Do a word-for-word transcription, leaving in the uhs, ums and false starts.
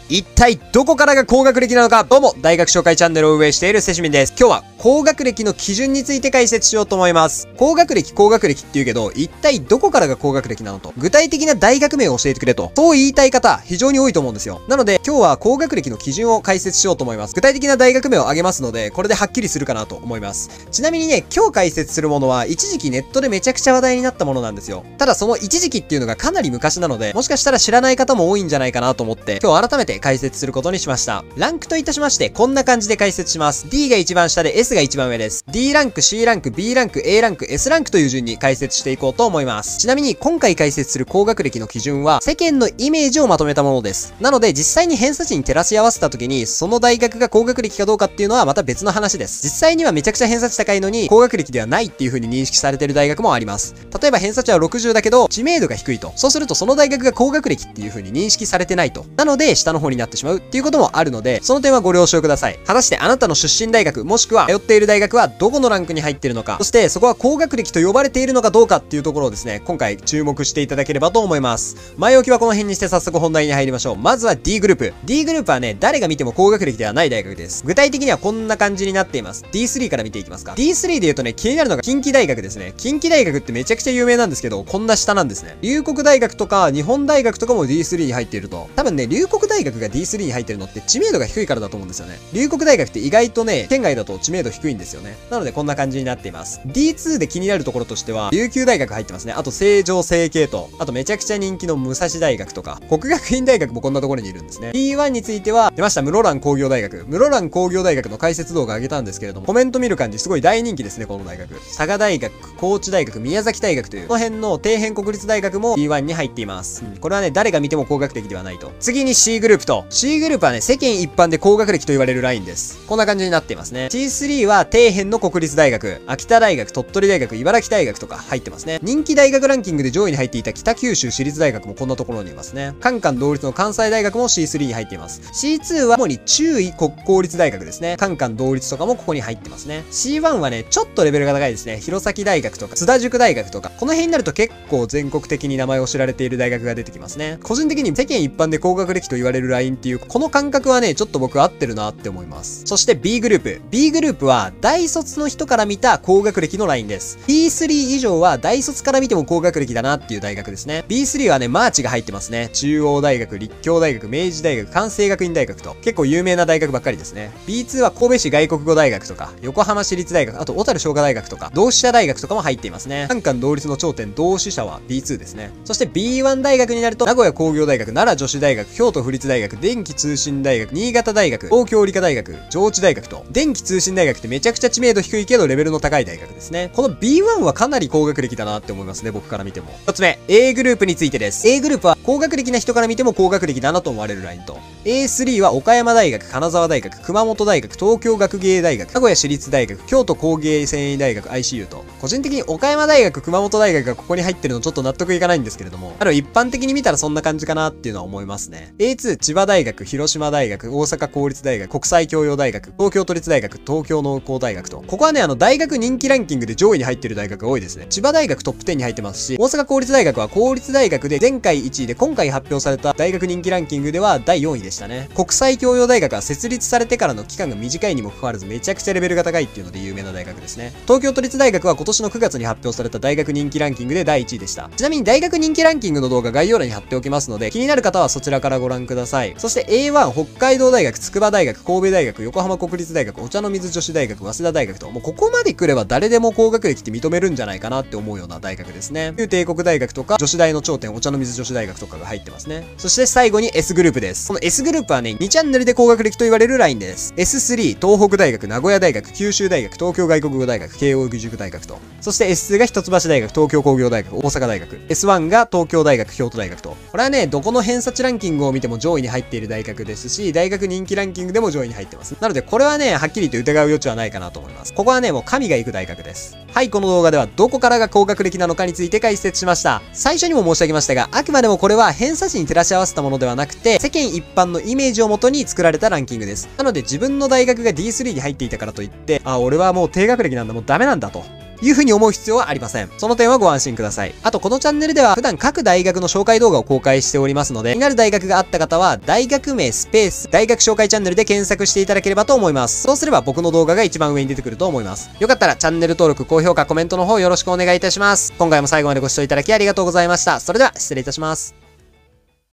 一体どこからが高学歴なのか。どうも、大学紹介チャンネルを運営しているセシミンです。今日は高学歴の基準について解説しようと思います。高学歴、高学歴って言うけど、一体どこからが高学歴なのと、具体的な大学名を教えてくれと、そう言いたい方、非常に多いと思うんですよ。なので、今日は高学歴の基準を解説しようと思います。具体的な大学名を挙げますので、これではっきりするかなと思います。ちなみにね、今日解説するものは、一時期ネットでめちゃくちゃ話題になったものなんですよ。ただその一時期っていうのがかなり昔なので、もしかしたら知らない方も多いんじゃないかなと思って、今日改めて解説することにしました。ランクといたしまして、こんな感じで解説します。D が一番下で S が一番上です。D ランク、C ランク、B ランク、A ランク、S ランクという順に解説していこうと思います。ちなみに今回解説する高学歴の基準は、世間のイメージをまとめたものです。なので実際に偏差値に照らし合わせた時に、その大学が高学歴かどうかっていうのはまた別の話です。実際にはめちゃくちゃ偏差値高いのに、高学歴ではないっていう風に認識されている大学もあります。例えば偏差値はろくじゅうだけど、知名度が低いと。そうするとその大学が高学歴っていう風に認識されてないと。なので、下の方になってしまうっていうこともあるので、その点はご了承ください。果たしてあなたの出身大学、もしくは通っている大学はどこのランクに入っているのか、そしてそこは高学歴と呼ばれているのかどうかっていうところをですね、今回注目していただければと思います。前置きはこの辺にして早速本題に入りましょう。まずは D グループ。D グループはね、誰が見ても高学歴ではない大学です。具体的にはこんな感じになっています。ディースリー から見ていきますか。ディースリー で言うとね、気になるのが近畿大学ですね。近畿大学ってめちゃくちゃ有名なんですけど、こんな下なんですね。龍谷大学とか日本大学とかも ディースリー に入っていると。多分ね、龍谷大学が ディースリー に入ってるのって知名度が低いからだと思うんですよね。龍谷大学って意外とね、県外だと知名度低いんですよね。なのでこんな感じになっています。ディーツー で気になるところとしては、琉球大学入ってますね。あと成城成蹊と、あとめちゃくちゃ人気の武蔵大学とか、國學院大学もこんなところにいるんですね。ディーワン については、出ました、室蘭工業大学。室蘭工業大学の解説動画上げたんですけれども、コメント見る感じすごい大人気ですね、この大学。佐賀大学、高知大学、宮崎大学という、この辺の底辺国立大学も ディーワン に入っています。うん、これはね、誰が見ても高学歴ではないと。次に C グループと、C グループはね、世間一般で高学歴と言われるラインです。こんな感じになっていますね。シースリー は底辺の国立大学、秋田大学、鳥取大学、茨城大学とか入ってますね。人気大学ランキングで上位に入っていた北九州市立大学もこんなところにいますね。カンカン同率の関西大学も シースリー に入っています。シーツー は主に中位国公立大学ですね。カンカン同率とかもここに入ってますね。シーワン はね、ちょっとレベルが高いですね。弘前大学とか、津田塾大学とか、この辺になると結構全国的に名前を知られている大学が出てきますね。個人的に世間一般で高学歴と言われるラインっていう、この感覚はね、ちょっと僕合ってるなって思います。そして B グループ。B グループは大卒の人から見た高学歴のラインです。ビースリー 以上は大卒から見ても高学歴だなっていう大学ですね。ビースリー はね、マーチが入ってますね。中央大学、立教大学、明治大学、関西学院大学と、結構有名な大学ばっかりですね。ビーツー は神戸市外国語大学とか、横浜市立大学、あと小樽商科大学とか、同志社大学とかも入っていますね。カンカン同率の頂点、同志社は ビーツー ですね。そして ビーワン 大学になると、名古屋工業大学、奈良女子大学、京都府立大学、電気通信大学、新潟大学、東京理科大学、上智大学と、電気通信大学ってめちゃくちゃ知名度低いけどレベルの高い大学ですね。この ビーワン はかなり高学歴だなって思いますね、僕から見ても。一つ目、A グループについてです。A グループは高学歴な人から見ても高学歴だなと思われるラインと、エースリー は岡山大学、金沢大学、熊本大学、東京学芸大学、名古屋市立大学、京都工芸繊維大学 アイシーユー と、個人的に岡山大学、熊本大学がここに入ってるのちょっと納得いかないんですけれども、あの一般的に見たらそんな感じかなっていうのは思いますね。エーツー 千葉大学、広島大学、大阪公立大学、国際教養大学、東京都立大学、東京農工大学と、ここはね、あの大学人気ランキングで上位に入ってる大学が多いですね。千葉大学トップじゅうに入ってますし、大阪公立大学は公立大学で前回いちいで今回発表された大学人気ランキングではだいよんいでしたね。国際教養大学は設立されてからの期間が短いにもかかわらずめちゃくちゃレベルが高いっていうので有名な大学ですね。東京都立大学は今年のくがつに発表された大学人気ランキングでだいいちいでした。ちなみに大学人気ランキングの動画概要欄に貼っておきますので、気になる方はそちらからご覧ください。そして エーワン、北海道大学、筑波大学、神戸大学、横浜国立大学、お茶の水女子大学、早稲田大学と、もうここまで来れば誰でも高学歴って認めるんじゃないかなって思うような大学ですね。旧帝国大学とか、女子大の頂点、お茶の水女子大学とかが入ってますね。そして最後に S グループです。この S グループはね、にチャンネルで高学歴と言われるラインです。エススリー、東北大学、名古屋大学、九州大学、東京外国語大学、慶応義塾大学と、そして エスツー が一橋大学、東京工業大学、大阪大学、エスワン が東京大学、京都大学と、これはね、どこの偏差値ランキングを見ても上位に入っている大学ですし、大学人気ランキングでも上位に入ってます。なのでこれはね、はっきり言って疑う余地はないかなと思います。ここはね、もう神が行く大学です。はい、この動画ではどこからが高学歴なのかについて解説しました。最初にも申し上げましたが、あくまでもこれは偏差値に照らし合わせたものではなくて、世間一般のイメージをもとに作られたランキングです。なので自分の大学が ディースリー に入っていたからといって、あ、俺はもう低学歴なんだ、もうダメなんだという風に思う必要はありません。その点はご安心ください。あと、このチャンネルでは普段各大学の紹介動画を公開しておりますので、気になる大学があった方は、大学名スペース、大学紹介チャンネルで検索していただければと思います。そうすれば僕の動画が一番上に出てくると思います。よかったらチャンネル登録、高評価、コメントの方よろしくお願いいたします。今回も最後までご視聴いただきありがとうございました。それでは失礼いたします。